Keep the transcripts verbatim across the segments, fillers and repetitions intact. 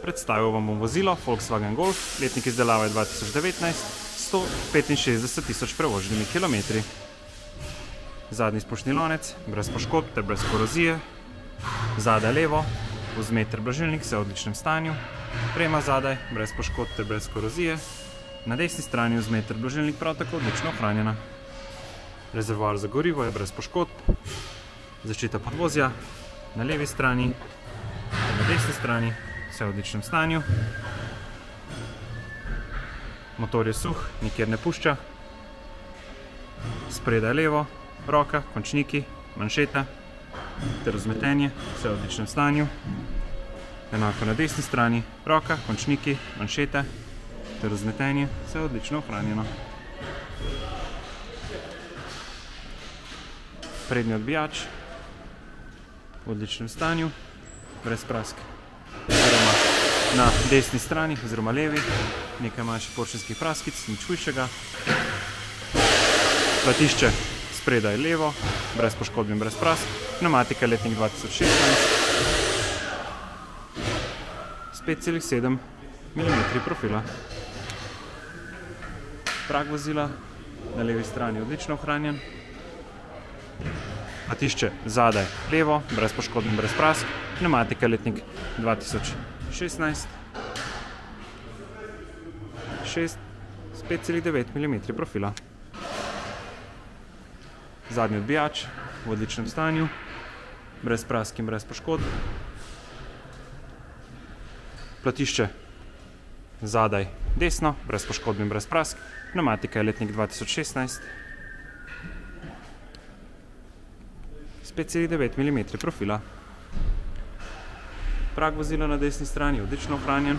Predstavil vam bom vozilo Volkswagen Golf, letnik izdelave dva tisoč devetnajst, sto petinšestdeset tisoč prevoženimi kilometri. Zadnji spuščni lonec, brez poškodb ter brez korozije. Zadaj levo, vzmeter blažilnik, vse v odličnem stanju. Prema zadaj, brez poškodb ter brez korozije. Na desni strani vzmeter blažilnik, prav tako odlično ohranjena. Rezervoar za gorivo je brez poškodb. Zaščita podvozja na levi strani in na desni strani, vse v odličnem stanju. Motor je suh, nikjer ne pušča. Spredaj levo, roka, končniki, manšeta ter vzmetenje, vse v odličnem stanju. Enako na desni strani, roka, končniki, manšeta ter vzmetenje, vse odlično ohranjeno. Prednji odbijač v odličnem stanju, brez prask. Oziroma na desni strani, oziroma levi, nekaj manjših površinskih praskic, nič hujšega. Platišče spredaj levo, brez poškodb in brez prask. Pnevmatika letnik dva tisoč šestnajst s pet celih sedem milimetrov profila. Prag vozila na levi strani odlično ohranjen. Platišče zadaj levo, brez poškodb in brez prask. Pnevmatika letnik dva tisoč šestnajst šest s pet celih devet milimetrov profila. Zadnji odbijač v odličnem stanju, brez prask in brez poškodb. Platišče zadaj desno, brez poškodb in brez prask. Pnevmatika je letnik dva tisoč šestnajst s pet celih devet milimetrov profila. Prag vozila na desni strani je odlično ohranjen.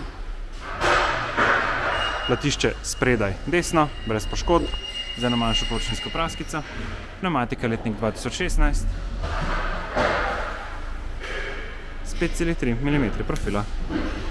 Platišče spredaj desno, brez poškodb, z eno manjšo površinsko praskico. Pnevmatika letnik dva tisoč šestnajst s pet celih tri milimetrov profila.